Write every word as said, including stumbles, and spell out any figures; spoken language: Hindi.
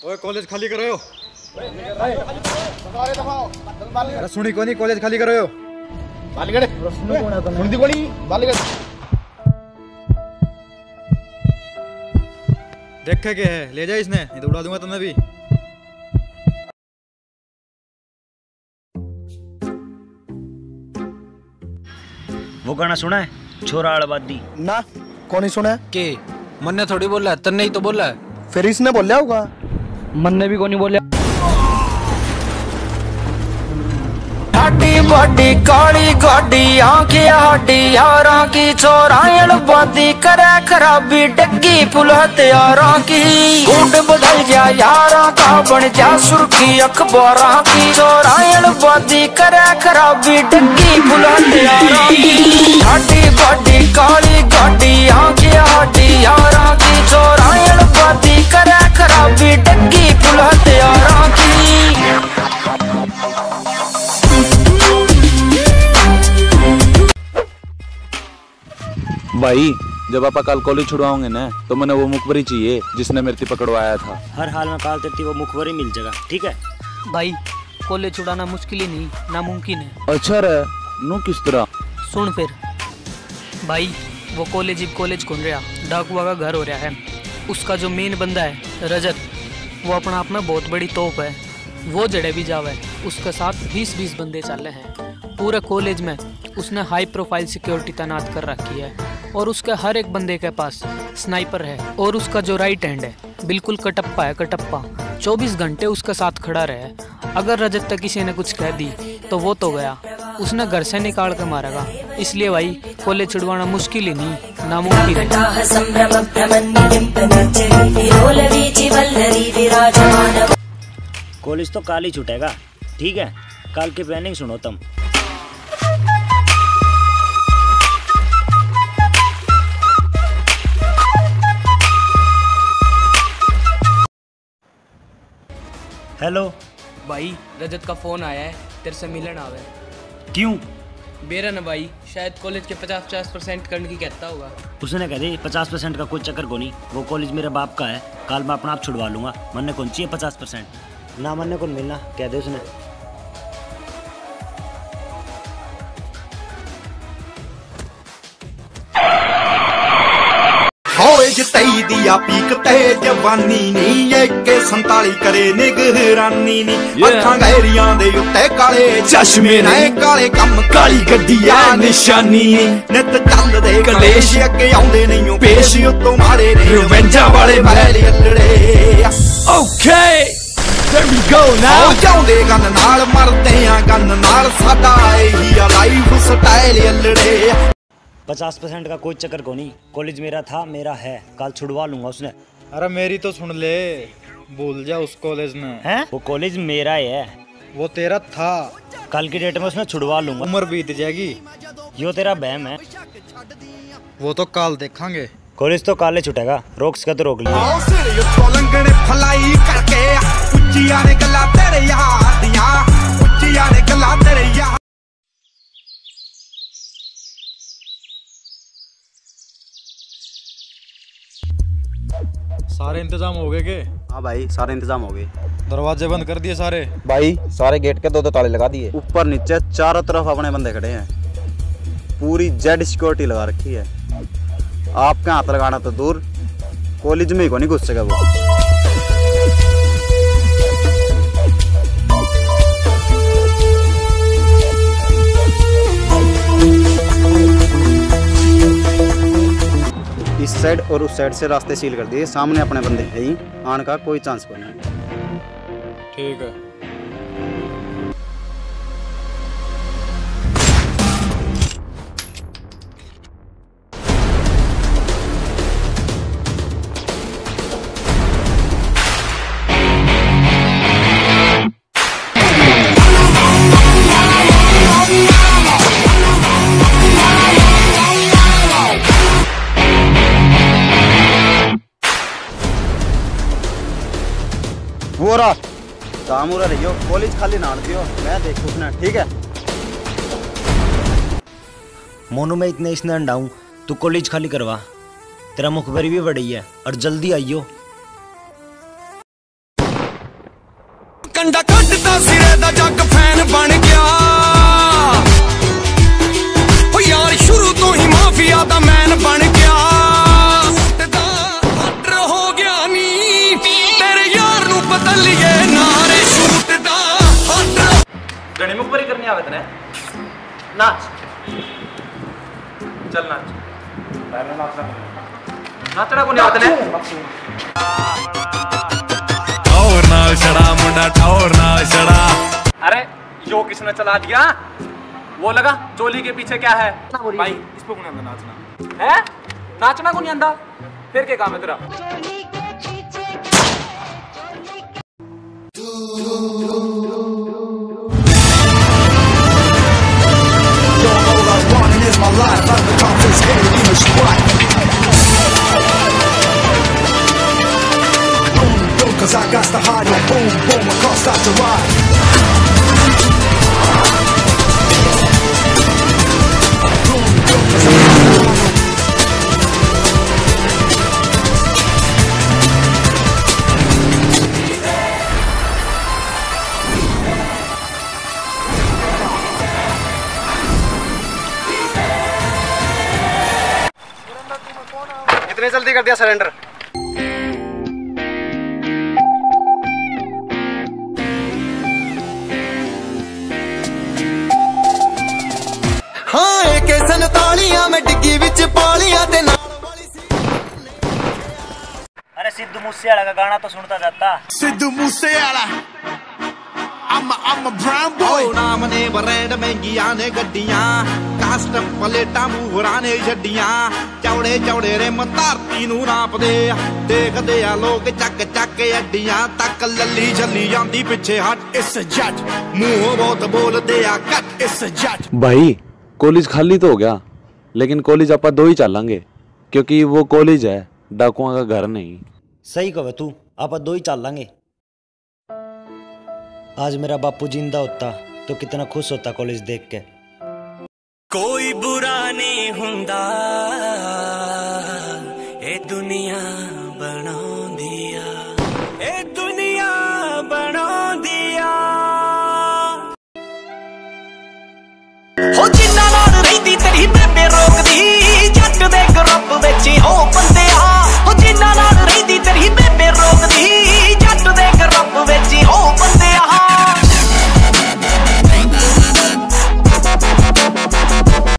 ओए कॉलेज खाली करो यो। अरे सुनी को नहीं, कॉलेज खाली करो यो। बालीगढ़ सुनती कोनी बालीगढ़ देखे के है, ले जा इसने, नहीं तो उड़ा दूंगा तुम्हें भी। वो गाना सुना है छोरा आड़बादी? ना कौन ही सुना है के मन ने थोड़ी बोला है, तन्ने ही तो बोला है। फिर इसने बोलिया होगा। मन ने भी कौन ही बोला। हड्डी बड्डी काली गाड़ी आंखें हड्डी यारां की चौरायण बादी करे खराबी डग्गी पुल हत्यारां की गुंड बदल जा यारां का बन जा सुर्खी अखबारां की चौरायण बादी करे खराबी डग्गी पुल हत्यारां की हड्डी बड्डी काली गाड़ी आंखें हड्डी यारां की चौरायण बादी करे खराबी डग्गी पुल हत्यारां की। भाई जब आप कल कॉलेज छुड़वाओगे ना तो मैंने वो मुखबरी चाहिए जिसने मेरे से पकड़वाया था। हर हाल में काल तेरी वो मुखबरी मिल जाएगा, ठीक है भाई कॉलेज छुड़ाना मुश्किल ही नहीं नामुमकिन है। अच्छा रे नो किस तरह? सुन फिर भाई, वो कॉलेज ही कॉलेज खोल रहा, डाकुआ का घर हो रहा है। उसका जो मेन बंदा है रजत, वो अपना आप में बहुत बड़ी तोप है। वो जड़े भी जावे, उसके साथ बीस बीस बंदे चल रहे हैं। पूरे कॉलेज में उसने हाई प्रोफाइल सिक्योरिटी तैनात कर रखी है और उसके हर एक बंदे के पास स्नाइपर है। और उसका जो राइट हैंड है बिल्कुल कटप्पा है, कटप्पा चौबीस घंटे उसके साथ खड़ा रहे। अगर रजत तक किसी ने कुछ कह दी तो वो तो गया, उसने घर से निकाल कर मारेगा। इसलिए भाई कॉलेज छुड़वाना मुश्किल ही नहीं नामुमकिन है। कॉलेज तो काल ही छूटेगा, ठीक है काल की प्लानिंग सुनो तुम। हेलो भाई रजत का फोन आया है, तेरे से मिलन आवे। क्यों? बेरन भाई शायद कॉलेज के पचास पचास परसेंट करने की कहता होगा। उसने कह दी पचास परसेंट का कोई चक्कर को नहीं, वो कॉलेज मेरे बाप का है, कल मैं अपना आप छुड़वा लूंगा। मन ने कौन चाहिए पचास परसेंट ना, मन ने कौन मिलना कह दे उसने। तई दिया पीक ते जवानी नी एक संताली करे निगरानी नी अखां गहरियां दे उत्ते काले चश्मे ने काले कम काली गड्डी आ निशानी नित चल दे कलेश अगे आउंदे नहीं पेश उत्तों मारे ने रिवेंजा वाले महल अल्लड़े। Okay there we go now जाउंदे गन नाल मरदे आ गन नाल साडा एही आ लाइफ स्टाइल अल्लड़े। पचास परसेंट का कोई चक्कर को नहीं, कॉलेज मेरा था मेरा है, कल छुड़वा लूंगा उसने। अरे मेरी तो सुन ले, भूल जा उस कॉलेज में हैं? वो कॉलेज मेरा ही है। वो तेरा था, कल की डेट में उसने छुड़वा लूंगा। उम्र बीत जाएगी, यो तेरा बहम है। वो तो काल देखेंगे। कॉलेज तो काले छुटेगा, रोक सका तो रोक लिया। सारे इंतजाम हो गए के? हाँ भाई सारे इंतजाम हो गए। दरवाजे बंद कर दिए सारे? भाई सारे गेट के दो दो ताले लगा दिए। ऊपर नीचे चारों तरफ अपने बंदे खड़े हैं, पूरी जेड सिक्योरिटी लगा रखी है। आपके हाथ लगाना तो दूर, कॉलेज में ही को नहीं घुस सके वो। इस साइड और उस साइड से रास्ते सील कर दिए, सामने अपने बंदे हैं ही, आने का कोई चांस को नहीं। ठीक है। वो रहा दामूरा रहियो, कॉलेज खाली ना दियो, मैं देखूँ ना, ठीक है। मोनू में इतने इसने अंडाऊं, तू कॉलेज खाली करवा, तेरा मुखबरी भी बड़ी है और जल्दी आइयो। डंडा कटदा सिरे दा जग फैन बन गया ओ यार शुरू तो ही माफिया दा मैन बन गया हटर हो गया नी तेरे यार नू बदलिए नारे शूट दा हटर गणी मुखबरी करनी आवे तने नाच चल नाच पहले नाचना नाचना को नहीं आते ने और ना छड़ा मुंडा और ना छड़ा। अरे यो किसने चला दिया वो लगा चोली के पीछे क्या है भाई इस पे कौन आंदा नाचना है नाचना को नहीं आंदा फिर क्या काम है तेरा Cause I got the hard on boom, boom, across start to ride. Boom, boom, cause I got the hard on. इतने जल्दी कर दिया सरेंडर। हाँ एक संतालियां में डिग्गी विच पालियां ते नाल वाली सी। अरे सिद्धू मूसेवाला का गाना तो सुनता जाता Sidhu Moosewala I'm a, I'm a brown boy नाम ने ब्रांड महंगियां ने गड्डियां कस्टम प्लेटां मूहरां ने छड्डियां चौड़े चौड़े रे मतारती नू नापदे देखदे आ लोग चक चक अड्डियां तक लल्ली झल्ली जांदी पिछे हट इस जट मुंह बहुत बोलदे आ कट इस जट। भाई कॉलेज खाली तो हो गया लेकिन कॉलेज आपा दो ही चलांगे क्योंकि वो कॉलेज है डाकुआ का घर नहीं। सही कहे तू आप दो ही चल लांगे। आज मेरा बापू जिंदा होता तो कितना खुश होता कॉलेज देख के। कोई बुरा नहीं हुंदा ए दुनिया